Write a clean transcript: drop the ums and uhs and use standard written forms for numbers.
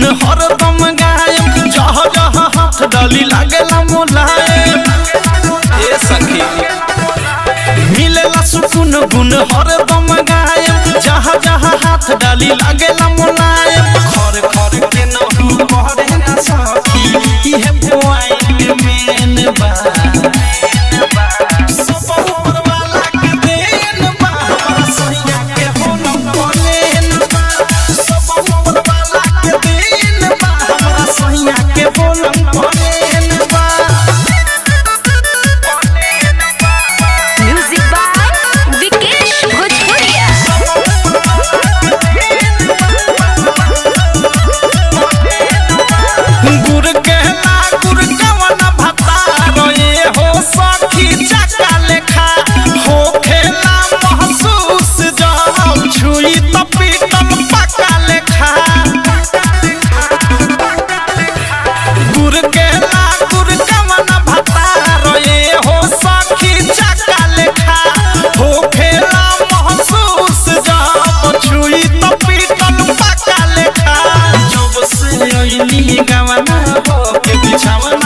हरदम गायब जहाँ जहाँ हाथ डाली लागेला मुलायम ए सखी मिलेला सुकून गुन हरदम गायब जहाँ जहाँ हाथ डाली लागेला मुलायम खर खर के नहु करे ना सखी इहे पॉइंट मेन बा गवाना हो के बिछावा